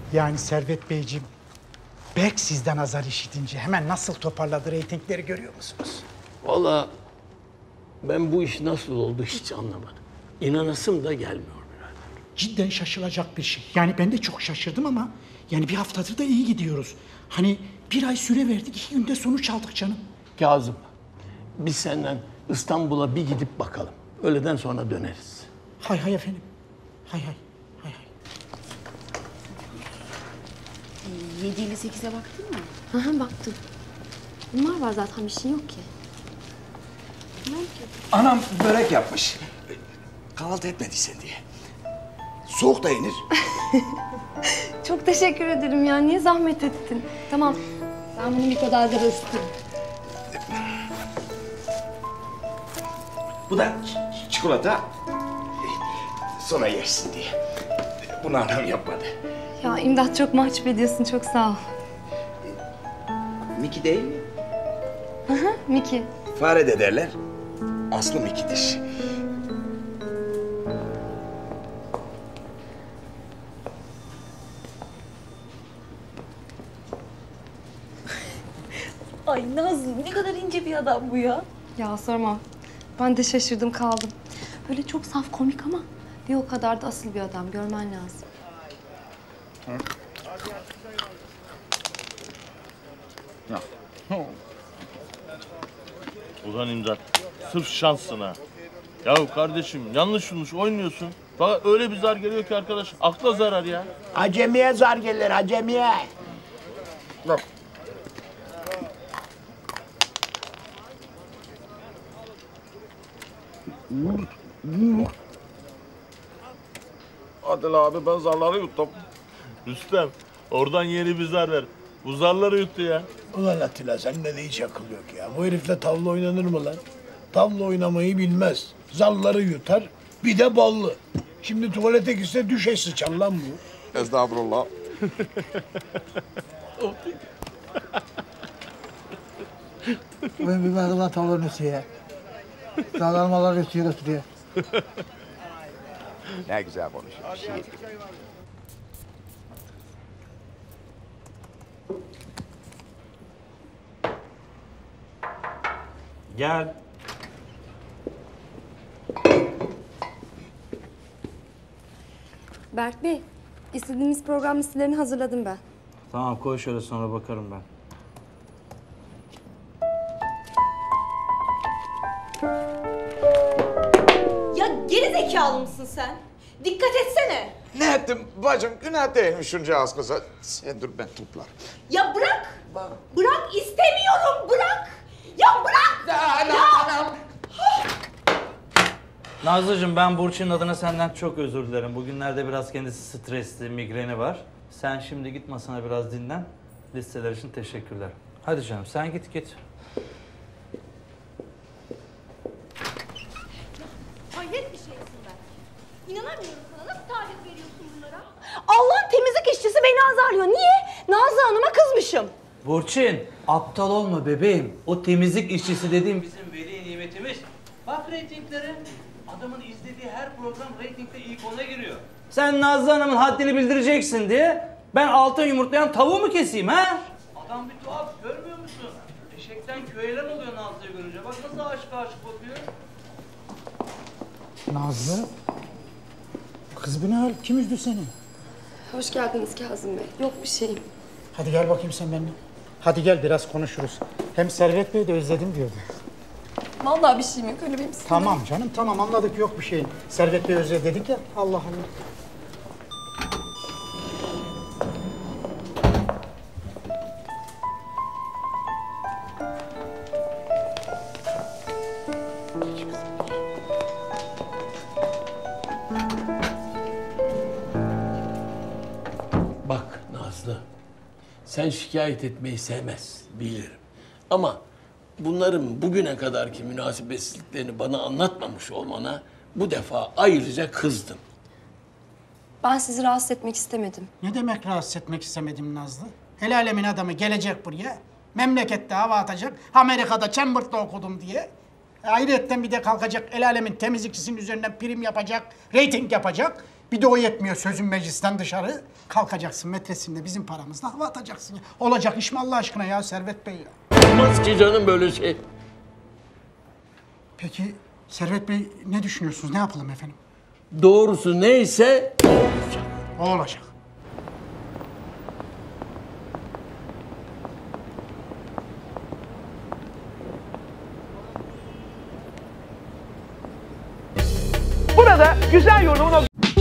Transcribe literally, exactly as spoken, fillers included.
Yani Servet Beyciğim, Berk sizden azar işitince hemen nasıl toparladı reytingleri görüyor musunuz? Vallahi ben bu iş nasıl oldu hiç anlamadım. İnanasım da gelmiyor birader. Cidden şaşılacak bir şey. Yani ben de çok şaşırdım ama yani bir haftadır da iyi gidiyoruz. Hani bir ay süre verdik, iki günde sonuç aldık canım. Kazım, biz senden İstanbul'a bir gidip bakalım. Öğleden sonra döneriz. Hay hay efendim. Hay hay. Hay hay. yedi ile sekize baktın mı? Hı hı, baktım. Bunlar var zaten, bir şey yok ki. Ne yok ki? Anam börek yapmış. Kahvaltı etmediysen diye. Soğuk da yenir. Çok teşekkür ederim ya. Niye zahmet ettin? Tamam. Ben bunu mikrodalgada ısıtırım. Bu da ç- çikolata. Sonra yersin diye. Bunu anam yapmadı. Ya İmdat, çok mahcup ediyorsun. Çok sağ ol. Miki değil mi? Hı hı, Miki. Fare de derler. Aslı Miki'dir. Ay Nazlı, ne kadar ince bir adam bu ya. Ya sorma. Ben de şaşırdım kaldım. Böyle çok saf, komik ama bir o kadar da asıl bir adam. Görmen lazım. Ulan İmdat, sırf şansına. Ya kardeşim yanlış yanlış oynuyorsun. Bak öyle bir zar geliyor ki arkadaş, akla zarar ya. Acemiye zar gelir, acemiye. Bak. Adil abi ben zarları yuttum. Rüstem, oradan yeni bir zar ver. Bu zarları yuttu ya. Ulan Atilla sende de hiç akıl yok ya. Bu herifle tavla oynanır mı lan? Tavla oynamayı bilmez. Zalları yutar, bir de ballı. Şimdi tuvalete gitse düşe sıçar lan bu. Estağfurullah. Ben bir bakın lan tavlanın üstüne. Sağlanmalar üstüne götürüyor. Ne güzel konuşuyor. Şiir. Gel. Berk Bey, istediğiniz program listelerini hazırladım ben. Tamam koy şöyle, sonra bakarım ben. Ya geri zekalı mısın sen? Dikkat etsene. Ne ettim bacım? Günah değil mi şuncağız kıza? Sen dur ben toplarım. Ya bırak. Bırak, istemiyorum, bırak. Ya bırak. Anam. Nazlıcığım, ben Burçin'in adına senden çok özür dilerim. Bugünlerde biraz kendisi stresli, migreni var. Sen şimdi git masana biraz dinlen. Listeler için teşekkürler. Hadi canım sen git git. Hayret bir şeysin ben. İnanamıyorum sana. Nasıl tarif veriyorsun bunlara? Allah'ın temizlik işçisi beni azarlıyor. Niye? Nazlı Hanım'a kızmışım. Burçin, aptal olma bebeğim. O temizlik işçisi dediğim bizim veli nimetimiz. Bak reytinglere. Adamın izlediği her program reytingde ilk ona giriyor. Sen Nazlı Hanım'ın haddini bildireceksin diye ben altın yumurtlayan tavuğu mu keseyim ha? Adam bir tuhaf, görmüyor musun? Eşekten köyelen oluyor Nazlı'yı görünce. Bak nasıl aşık aşık bakıyor. Nazlı. Kız bu ne hal? Kim üzdü seni? Hoş geldiniz Kazım Bey. Yok bir şeyim. Hadi gel bakayım sen benimle. Hadi gel biraz konuşuruz. Hem Servet Bey de özledim diyordu. Vallahi bir şeyim yok. Öyle benim sinirim. Tamam canım tamam anladık yok bir şey. Servet Bey özledi dedik ya. Allah Allah. Bak Nazlı, sen şikayet etmeyi sevmez, bilirim. Ama bunların bugüne kadarki münasebetsizliklerini bana anlatmamış olmana bu defa ayrıca kızdım. Ben sizi rahatsız etmek istemedim. Ne demek rahatsız etmek istemedim Nazlı? El alemin adamı gelecek buraya. Memlekette hava atacak. Amerika'da Chamber'da okudum diye. Ayrıyetten bir de kalkacak el alemin temizlikçisinin üzerinden prim yapacak, reyting yapacak. Bir de o yetmiyor sözün meclisten dışarı. Kalkacaksın metresinde bizim paramızla hava atacaksın. Ya. Olacak iş mi Allah aşkına ya Servet Bey ya? Olmaz ki canım böyle şey. Peki Servet Bey ne düşünüyorsunuz? Ne yapalım efendim? Doğrusu neyse o olacak. O olacak. Burada güzel yorumun